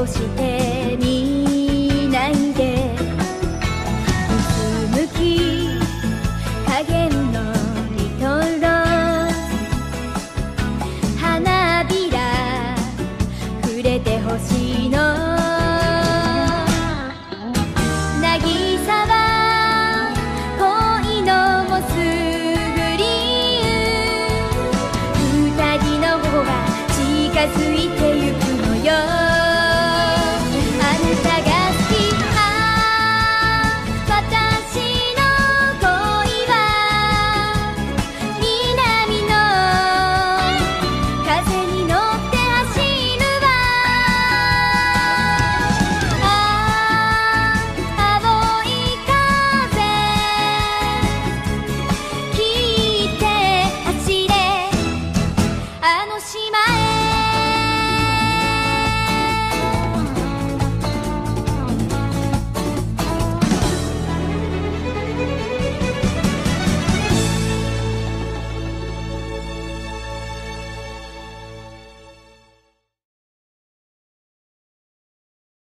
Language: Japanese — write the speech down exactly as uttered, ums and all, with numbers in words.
越してみないで、うつむき加減のリトル花びら触れてほしいの。渚は恋のモスグリーン、二人の方が近づいてゆくのよ。あなたが好き、ああ私の恋は南の風に乗って走るわ。ああ青い風切って走れ、あの島へ